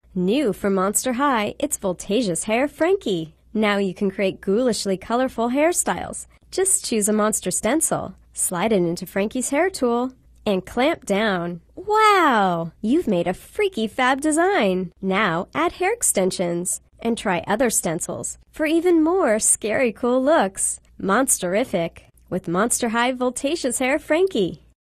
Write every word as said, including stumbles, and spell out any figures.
New for Monster High, it's Voltageous Hair Frankie. Now you can create ghoulishly colorful hairstyles. Just choose a monster stencil, slide it into Frankie's hair tool, and clamp down. Wow! You've made a freaky fab design. Now add hair extensions and try other stencils for even more scary cool looks. Monsterific with Monster High Voltageous Hair Frankie.